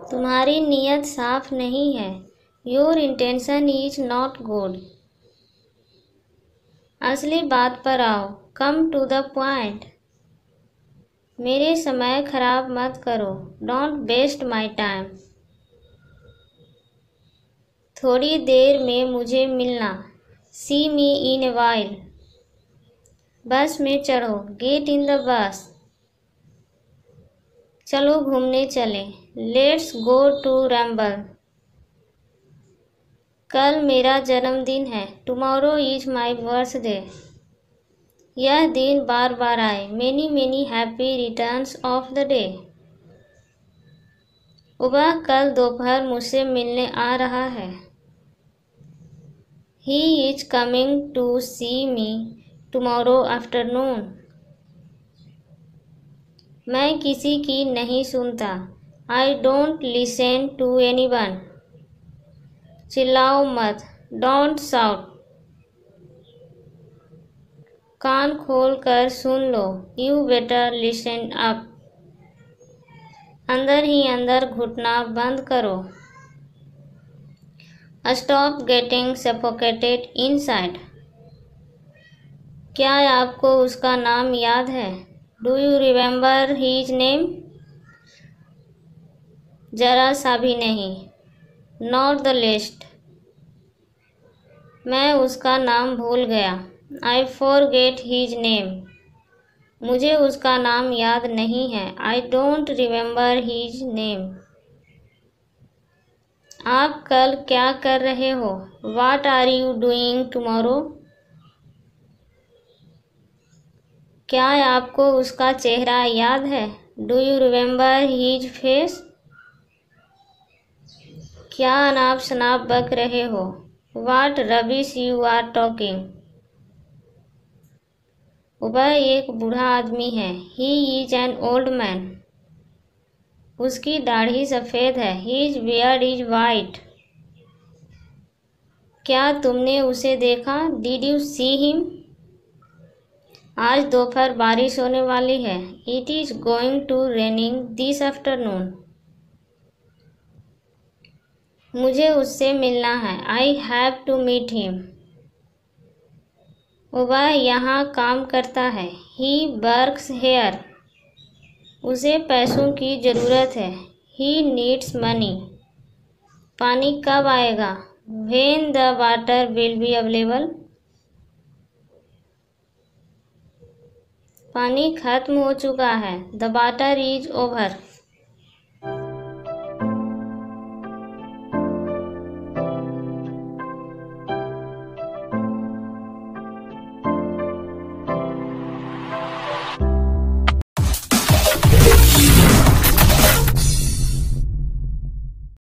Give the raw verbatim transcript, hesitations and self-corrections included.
तुम्हारी नीयत साफ नहीं है। Your intention is not good. असली बात पर आओ। Come to the point. मेरे समय खराब मत करो। Don't waste my time. थोड़ी देर में मुझे मिलना। See me in a while. Bus में चढ़ो। Get in the bus. चलो घूमने चलें। Let's go to ramble. कल मेरा जन्मदिन है। Tomorrow is my birthday. यह दिन बार बार आए। Many many happy returns of the day. वह कल दोपहर मुझसे मिलने आ रहा है। He is coming to see me tomorrow afternoon. मैं किसी की नहीं सुनता। I don't listen to anyone. चिल्लाओ मत। Don't shout. कान खोल कर सुन लो। You better listen up. अंदर ही अंदर घुटना बंद करो। Stop getting suffocated inside. क्या आपको उसका नाम याद है? Do you remember his name? जरा सा भी नहीं। Not the list. मैं उसका नाम भूल गया। I forget his name. मुझे उसका नाम याद नहीं है। I don't remember his name. आप कल क्या कर रहे हो? What are you doing tomorrow? क्या आपको उसका चेहरा याद है? Do you remember his face? क्या अनाप शनाप बक रहे हो? What rubbish you are talking. वह एक बूढ़ा आदमी है। He is an old man. उसकी दाढ़ी सफ़ेद है। His beard is white. क्या तुमने उसे देखा? Did you see him? आज दोपहर बारिश होने वाली है। It is going to raining this afternoon. मुझे उससे मिलना है। I have to meet him. वह यहाँ काम करता है। He works here. उसे पैसों की ज़रूरत है। ही नीड्स मनी। पानी कब आएगा? When the water will be available. पानी खत्म हो चुका है। The water is over.